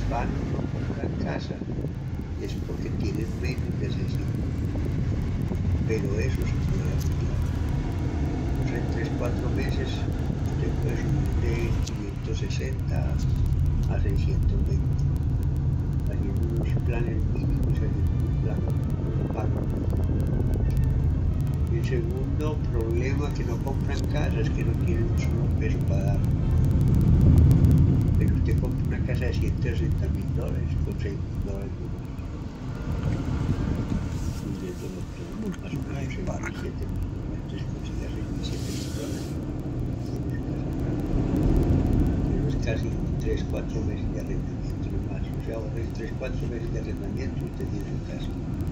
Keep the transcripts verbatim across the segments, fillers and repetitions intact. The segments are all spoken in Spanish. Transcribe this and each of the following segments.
hispanos no compran casa es porque tienen menos necesidad, pero eso se puede ampliar. O sea, en tres cuatro meses usted puede subir de quinientos sesenta a seiscientos veinte, haciendo unos planes mínimos y haciendo un plan, un pago. El segundo problema que no compran casa es que no tienen un solo peso para dar. Pero usted compra una casa de ciento sesenta mil dólares con seis mil dólares de incluyendo los planes, más o menos seis mil, siete mil dólares, entonces consigue seis mil, siete mil dólares. Pero es casi tres cuatro meses de arrendamiento nomás, o sea, ahorra tres cuatro meses de arrendamiento y usted tiene su casa.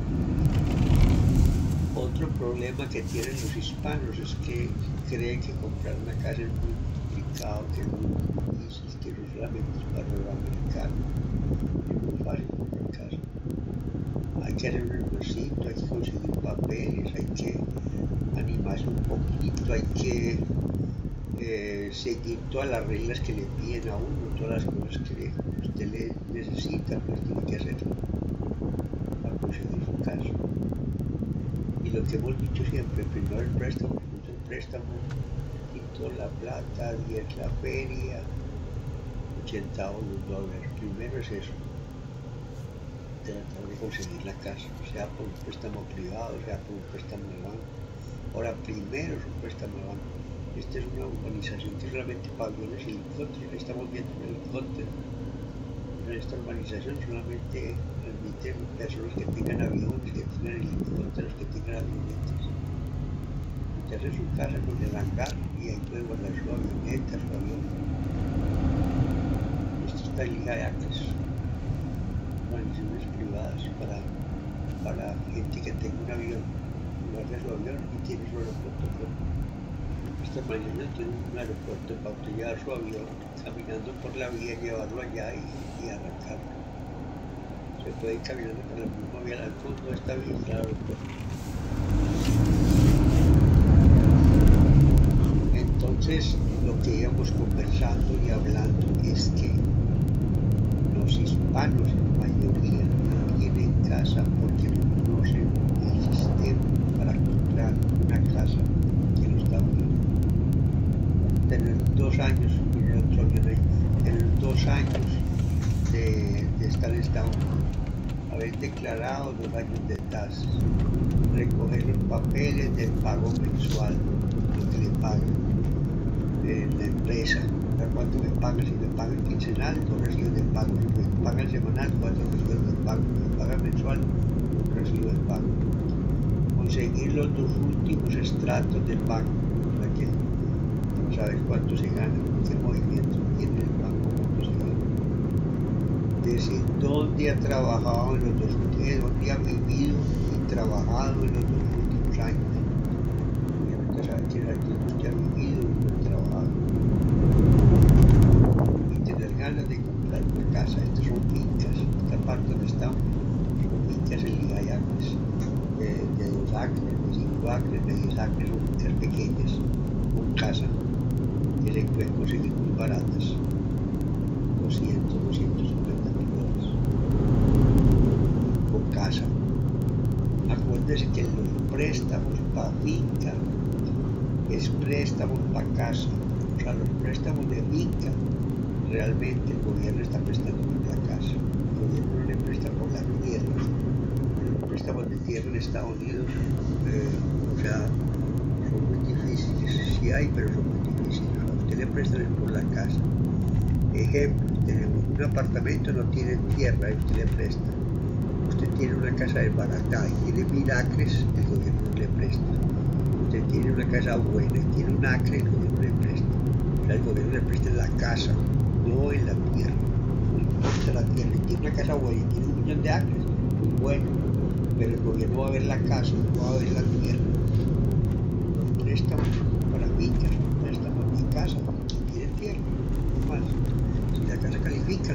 Otro problema que tienen los hispanos es que creen que comprar una casa es muy complicado, que es muy difícil, que no solamente es para los americanos, es muy fácil comprar casa. Hay que hacer un esfuercito, hay que conseguir papeles, hay que animarse un poquito, hay que eh, seguir todas las reglas que le piden a uno, todas las cosas que le, usted le necesita, pues tiene que hacerlo para conseguir su casa. Y lo que hemos dicho siempre, primero el préstamo, segundo el préstamo, quinto la plata, diez la feria, ochenta los dólares. Primero es eso, tratar de conseguir la casa, sea por un préstamo privado, sea por un préstamo de banco. Ahora, primero es un préstamo de banco. Esta es una urbanización que solamente para aviones y helicópteros, estamos viendo un helicóptero. En esta urbanización solamente admiten personas que tengan aviones, que tengan helicópteros, que tengan avionetas. Usted hace su casa con el hangar y ahí puede guardar su avioneta, su avión. Esto está en Liga de Acres, urbanizaciones privadas para, para gente que tenga un avión, guarda su avión y tiene su aeropuerto propio. Esta urbanización tiene un aeropuerto para usted llevar su avión caminando por la vía, llevarlo allá y, y arrancarlo. Se puede ir caminando por la misma vía al fondo de esta vía y el aeropuerto. Entonces, lo que íbamos conversando y hablando es que los hispanos en mayoría no tienen casa porque no conocen el sistema para comprar una casa en los Estados Unidos. Tener dos años, tener otro avión ahí, tener dos años de, de estar en Estados Unidos, haber declarado dos años de tasas, recoger los papeles del pago mensual, lo que le pagan en la empresa, cuánto me pagan, si me pagan quincenal, dos recibos de pago, si me pagan semanal, cuatro recibos de pago, si me pagan mensual, un recibo de pago. Conseguir los dos últimos estratos del banco, para que saber cuánto se gana, qué movimiento tiene el banco, cuánto se gana. Decir dónde ha trabajado en los dos últimos, dónde ha vivido y trabajado en los dos últimos años. Obviamente saber quién es el que ha vivido y ha trabajado. Y tener ganas de comprar una casa. Estas son fincas, esta parte donde estamos son fincas en Liga de Acres, de, de dos acres, de cinco acres, de diez acres, son fincas pequeñas, con casa, que se pueden conseguir muy baratas, doscientos, doscientos cincuenta mil dólares, con casa. Acuérdense que los préstamos para finca es préstamos para casa, o sea, los préstamos de finca, realmente el gobierno está prestando por la casa, el gobierno no le presta por la tierra. Los préstamos de tierra en Estados Unidos, eh, o sea, son muy difíciles, sí hay, pero son muy difíciles. A usted le prestan por la casa. Ejemplo, tenemos un apartamento, no tiene tierra y usted le presta. Usted tiene una casa desbaratada y tiene mil acres, el gobierno no le presta. Usted tiene una casa buena y tiene un acre, el gobierno le presta. O sea, el gobierno le presta en la casa, no en la tierra. No importa la tierra. Y tiene una casa buena y tiene un millón de acres, muy bueno. Pero el gobierno va a ver la casa, no va a ver la tierra. Los préstamos para fincas, los préstamos de casa, no tiene tierra, no más. Si la casa califica,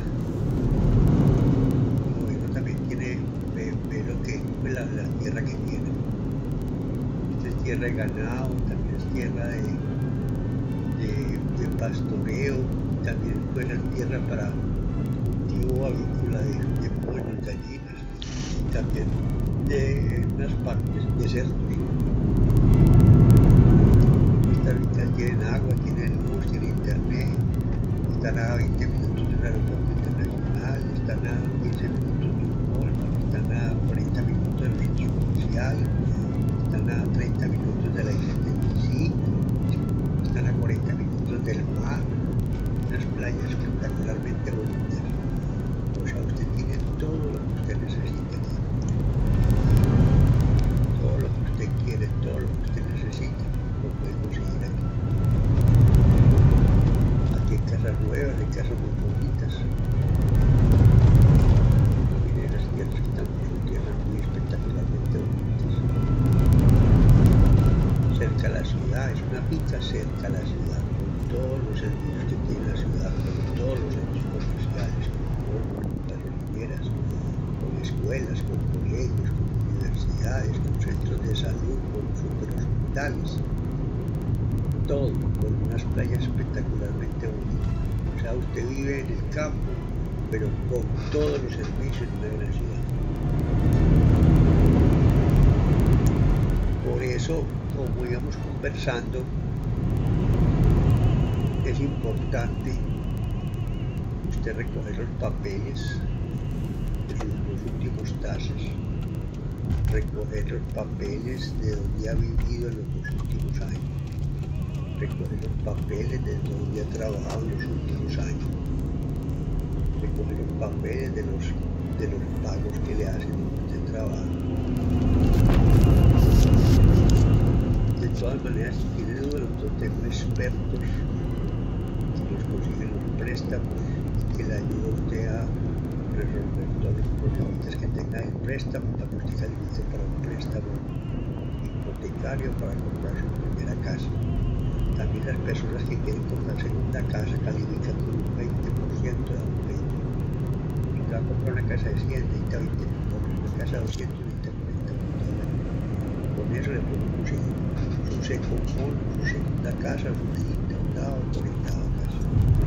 el gobierno también tiene, ve, ve lo que, ve la, la tierra que tiene. Esta es tierra de ganado, también es tierra de, de, de pastoreo, también puede ser tierra para, cultivo avícola de, de pollos, gallinas y también de unas partes de cerdos. Estas vistas tienen agua, tienen luz, tienen internet, están a veinte minutos de un aeropuerto internacional, están a quince minutos de un Walmart, están a cuarenta minutos de los centros comerciales, están a treinta minutos de la isla de Tennessee, están a cuarenta minutos del mar, unas playas espectacularmente bonitas. O sea, usted tiene todo lo que usted necesita aquí. Todo lo que usted quiere, todo lo que usted necesita, lo puede conseguir aquí. Aquí hay casas nuevas, hay casas muy bonitas. Miren las tierras que están, son tierras muy espectacularmente bonitas. Cerca a la ciudad, es una finca cerca a la ciudad, con todos los servicios que tiene la ciudad, con todos los centros comerciales, con gasolineras, con escuelas, con colegios, con universidades, con centros de salud, con superhospitales, todo, con unas playas espectacularmente bonitas. O sea, usted vive en el campo, pero con todos los servicios de una gran ciudad. Por eso, como íbamos conversando, es importante usted recoger los papeles de sus dos últimos taxes, recoger los papeles de donde ha vivido en los dos últimos años, recoger los papeles de donde ha trabajado en los últimos años, recoger los papeles de los, de los pagos que le hacen donde usted trabaja. De todas maneras, si tiene dudas, nosotros tenemos expertos que nos consiguen los préstamos, que le ayuda a usted a resolver todos los problemas que tenga el préstamo, para que usted califique para un préstamo hipotecario para comprar su primera casa. También las personas que quieren comprar segunda casa califican con un veinte por ciento de aumento. Si usted va a comprar una casa de cien, necesita veinte mil dólares, una casa de doscientos, necesita cuarenta mil dólares. Con eso le podemos conseguir su second home, su segunda casa, su quinta o cuarenta casa.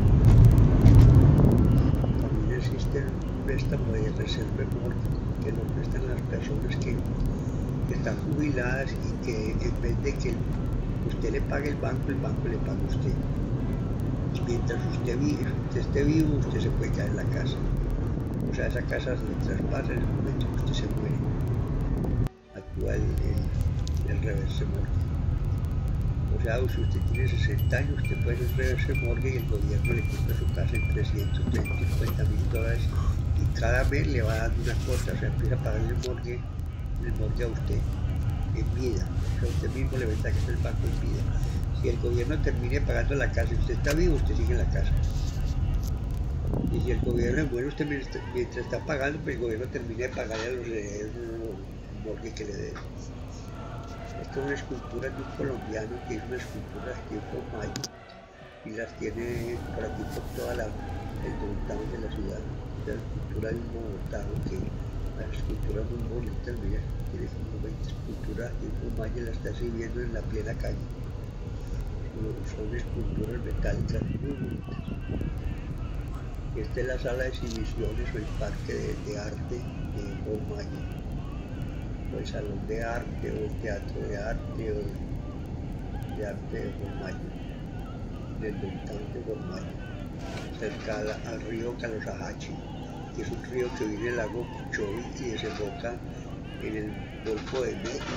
También existe un préstamo de reserva mortgage que lo prestan las personas que, que están jubiladas y que en vez de que usted le pague el banco, el banco le paga a usted. Mientras usted, vive, usted esté vivo, usted se puede quedar en la casa. O sea, esa casa le traspasa en el momento que usted se muere. Actúa el, el, el reverse mortgage. O sea, si usted tiene sesenta años, usted puede hacer reverse mortgage y el gobierno le compra su casa en trescientos cincuenta mil dólares y cada mes le va dando una cuota, o sea, empieza a pagarle el mortgage, el mortgage a usted en vida. O sea, usted mismo le va a estar que el banco en vida. Si el gobierno termine pagando la casa y usted está vivo, usted sigue en la casa. Y si el gobierno es bueno, usted mientras está pagando, pues el gobierno termina de pagarle a los herederos el mortgage que le debe. Esta es una escultura de un colombiano que hizo una escultura aquí en Mayo y las tiene por aquí por toda la, el downtown de la ciudad. La escultura de un bogotano que la escultura muy bonita, mira, tiene como veinte esculturas aquí en Mayo y la está exhibiendo en la plena calle. Son esculturas metálicas muy bonitas. Esta es la sala de exhibiciones o el parque de, de arte de Mayo, o el salón de arte, o el teatro de arte, o el de arte de Mayo, del downtown de Mayo, cerca al, al río Calossahatchee, que es un río que viene del lago Chovy y desemboca en el Golfo de México.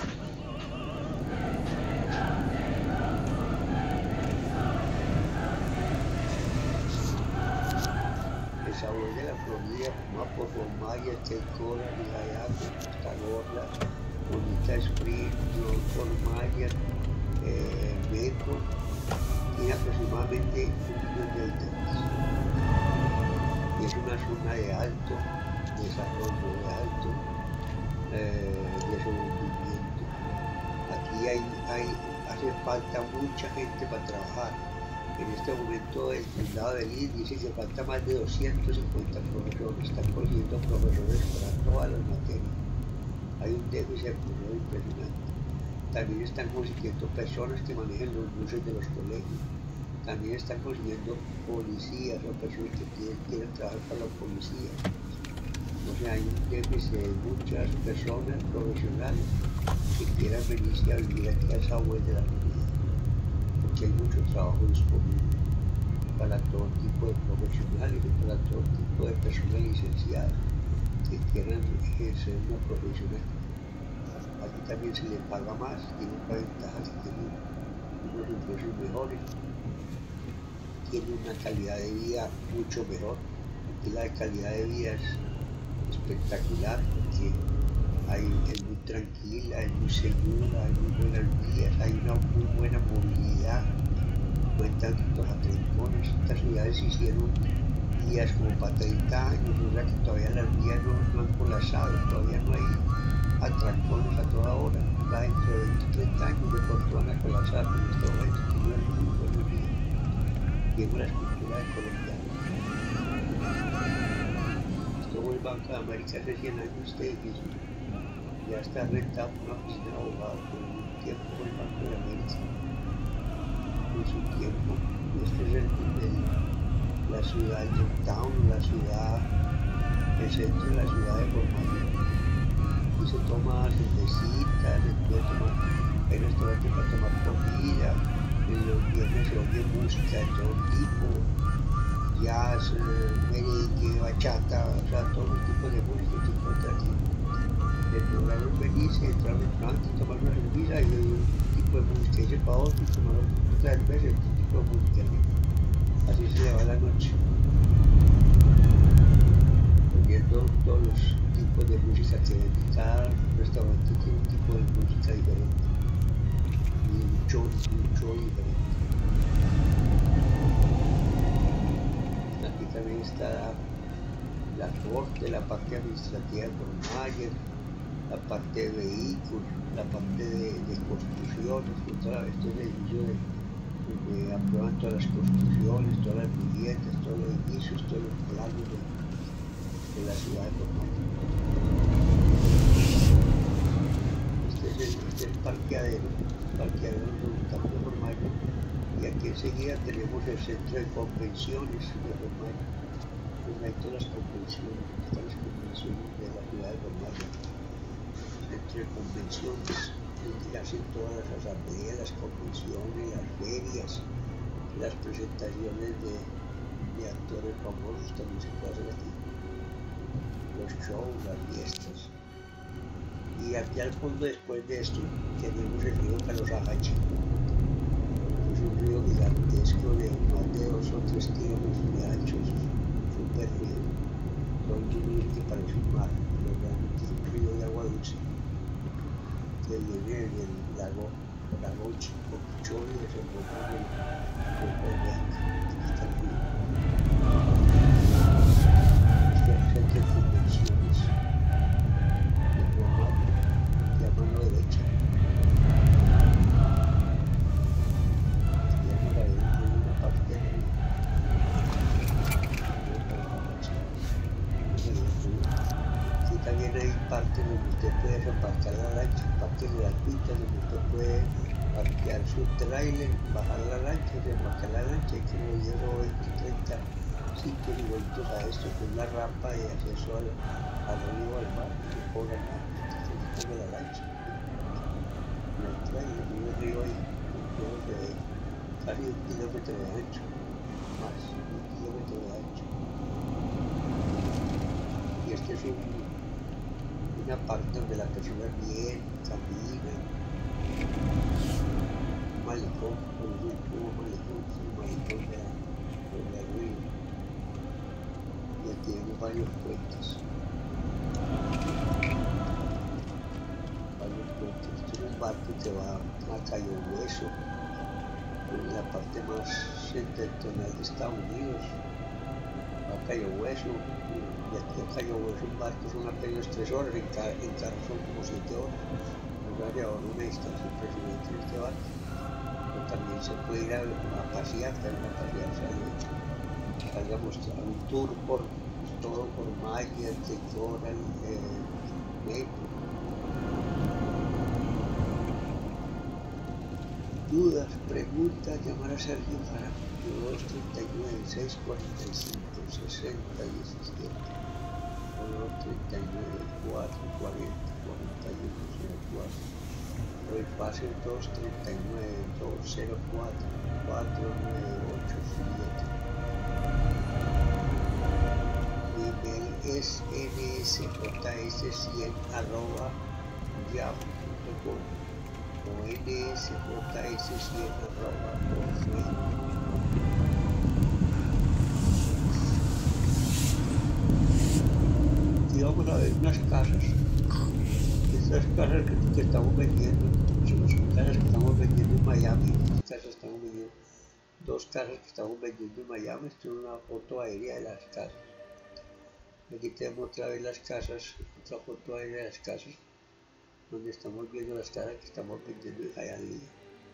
El sabor de la Florida, fumado por Romaya, Checora, Miami, Costa Gorda, Bonita Spring, Formaya, eh, Meco, tiene aproximadamente un millón de habitantes. Es una zona de alto desarrollo, de alto eh, desenvolvimiento. Aquí hay, hay, hace falta mucha gente para trabajar. En este momento el condado de Lee dice que falta más de doscientos cincuenta profesores, están consiguiendo profesores para todas las materias. Hay un déficit muy impresionante. También están consiguiendo personas que manejen los buses de los colegios. también están consiguiendo policías o personas que quieren, quieren trabajar para la policía. O sea, hay un déficit de muchas personas profesionales que quieran venirse a vivir aquí a esa web de la comunidad, porque hay mucho trabajo disponible para todo tipo de profesionales y para todo tipo de personas licenciadas que quieran ejercer una profesión aquí. Aquí también se le paga más, tiene otra ventaja que tiene unos ingresos mejores, tiene una calidad de vida mucho mejor. Aquí la calidad de vida es espectacular porque hay, es muy tranquila, es muy segura, hay muy buenas vías, hay una muy buena movilidad, no hay tantos atrancones. Estas ciudades se hicieron vías como para treinta años, o sea que todavía las vías no, no han colapsado, todavía no hay atrancones a toda hora. Ya dentro de veinte, treinta años de pronto van a colapsar, pero en este momento tienen muy buenos días. Vemos la escultura de colombianos. Esto fue el Banco de América hace cien años, este edificio. Ya está rentado por una oficina de abogados, por un tiempo fue el Banco de América. En su tiempo, este es el, el, la ciudad de Town, la ciudad, el centro de la ciudad de Formación. Y se toma cervecita, se puede tomar, hay restaurantes para tomar comida, en los viernes se oye música de todo tipo, jazz, merengue, bachata, o sea, todo tipo de música que encuentra aquí. El programa es venirse, entrar a un restaurante, tomar una cerveza y oír un tipo de música, irse para otro y tomar otra cerveza, otro tipo de música. Así se le va la noche. Oyendo todos los tipos de música que venden. Cada restaurante tiene un tipo de música diferente. Y mucho, mucho diferente. Aquí también está la corte, la parte administrativa de Formayer, la parte de vehículos, la parte de, de construcciones, otra vez estos edificios de, de aprueban todas las construcciones, todas las viviendas, todos los edificios, todos los planos de, de la ciudad de Formayer. Este es el, este es el parqueadero, el parqueadero donde estamos de Formayer, y aquí enseguida tenemos el centro de convenciones de Formayer, donde hay todas las convenciones, todas las convenciones de la ciudad de Formayer. Centro de convenciones, donde hacen todas las asambleas, las convenciones, las ferias, las presentaciones de, de actores famosos también se puede hacer aquí, los shows, las fiestas. Y aquí al fondo, después de esto, tenemos el río Calosagacha. Es un río gigantesco de más de dos o tres kilómetros de ancho, es un super río, donde uno dice que parece un mar, pero realmente es un río de agua dulce, que viene del lago, lago Chicopichón y desemboca en el Golfo de México. Aquí está el río. Este es el centro de convenciones de Formayer, y a mano derecha. Y vamos a ver una parte del río. Aquí también hay partes donde usted puede aparcar la lancha, partes gratuitas donde usted puede parquear su trailer, bajar la lancha, desembarcar la lancha, y como diez o veinte, treinta sitios igualitos a esto, con una rampa de acceso al, al río, al mar, y se cobran nada, usted se pone la lancha. En el trailer, y el río ahí, luego se ve casi un kilómetro de ancho, más, un kilómetro de ancho. Y este es un una parte donde las personas vienen, caminan, un malecón, por un tubo malecón, un malecón de la, de la río. Y aquí tenemos varios puentes. Varios puentes. Esto es un barco que va a Cayo Hueso, en la parte más septentrional de Estados Unidos. Va a Cayo Hueso. Y aquí a Cayo Hueso en barco son apenas tres horas, en, car en carro son como siete horas. Nos va a llevar una distancia impresionante en este barco. Pero también se puede ir a, a pasear, también a pasear, salga a mostrar un tour por todo por Maya, Coral, eh, Maple. dudas, preguntas, llamar a Sergio Jaramillo dos treinta y nueve, seiscientos cuarenta y cinco, sesenta diecisiete o dos treinta y nueve, cuatrocientos cuarenta, cuarenta y uno cero cuatro o el fácil dos treinta y nueve, dos cero cuatro, cuatro nueve ocho siete. Mi email es n s j s cien arroba yahoo punto com o n s j s cien arroba hotmail. Y vamos a ver unas casas. Estas casas que, que estamos vendiendo son, son casas que estamos vendiendo en Miami. Estas casas estamos vendiendo, dos casas que estamos vendiendo en Miami. Esto es una foto aérea de las casas. Aquí tenemos otra vez las casas, otra foto aérea de las casas, donde estamos viendo las casas que estamos vendiendo en Hialeah.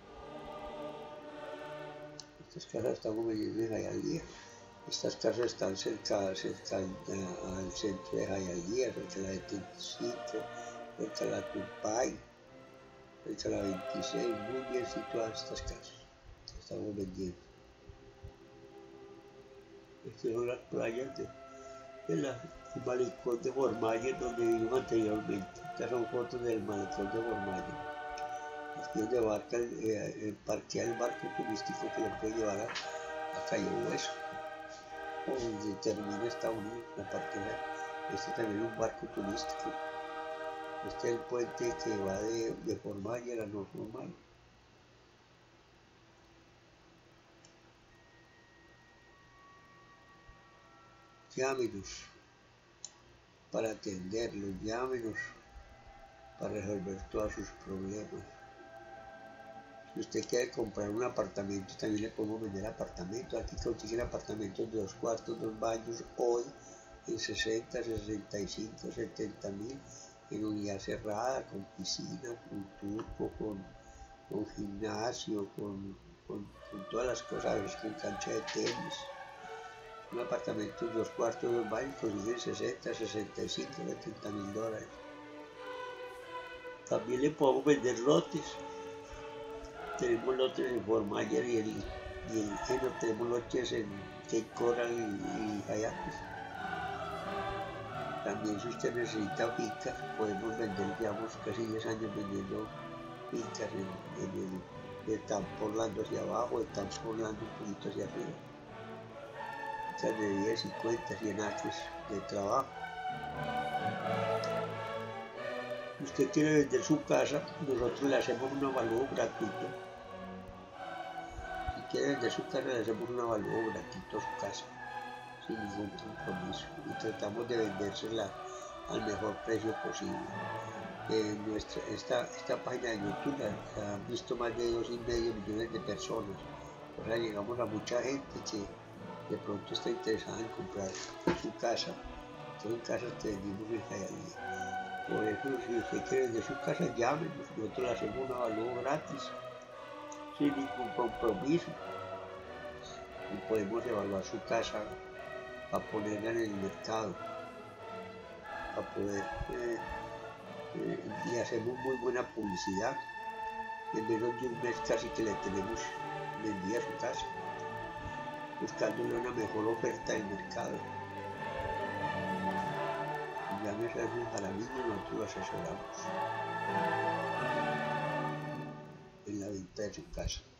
Estas casas estamos vendiendo en Hialeah. Estas casas están cerca, cerca al, al centro de Hialeah, cerca de la setenta y cinco, cerca de la Turnpike, cerca de la veintiséis, muy bien situadas estas casas que estamos vendiendo. Estas son las playas de, de la, del malecón de Fort Myers donde vivimos anteriormente. Estas son fotos del malecón de Fort Myers. Aquí donde abarca el, eh, el parquear el barco turístico que lo puede llevar a, a Cayo Hueso, o donde termina Estados Unidos, la parte de este también es un barco turístico. Este es el puente que va de, de Fort Myers a North Fort Myers. Llámenos para atenderlos, llámenos para resolver todos sus problemas. Si usted quiere comprar un apartamento, también le podemos vender apartamentos. Aquí consiguen apartamentos de dos cuartos, dos baños, hoy en sesenta, sesenta y cinco, setenta mil, en unidad cerrada, con piscina, con turco, con, con gimnasio, con, con, con todas las cosas, con cancha de tenis. Un apartamento de dos cuartos, dos baños, consiguen sesenta, sesenta y cinco, setenta mil dólares. También le podemos vender lotes. Tenemos lotes en Fort Myers y, el, y el, bueno, tenemos lotes en Cape Coral y, y Hialeah. También si usted necesita fincas, podemos vender, llevamos casi diez años vendiendo fincas en, en el, de Tampa Orlando hacia abajo, de Tampa Orlando un poquito hacia arriba. Fincas de diez, cincuenta, cien acres de trabajo. Si usted quiere vender su casa, nosotros le hacemos un avalúo gratuito. Si quiere vender su casa, le hacemos un avalúo gratuito a su casa, sin ningún compromiso, y tratamos de vendérsela al mejor precio posible. Eh, nuestra, esta, esta página de YouTube la, la han visto más de dos y medio millones de personas. O sea, llegamos a mucha gente que de pronto está interesada en comprar su casa. Son casas que vendimos en Hialeah. Por eso, si usted quiere vender su casa, llámenos, nosotros le hacemos un avalúo gratis, sin ningún compromiso, y podemos evaluar su casa a ponerla en el mercado, a poder, eh, eh, y hacemos muy buena publicidad. En menos de un mes casi que le tenemos vendida su casa, buscándole una mejor oferta del mercado. Llame a Sergio Jaramillo y nosotros lo asesoramos en la venta de su casa.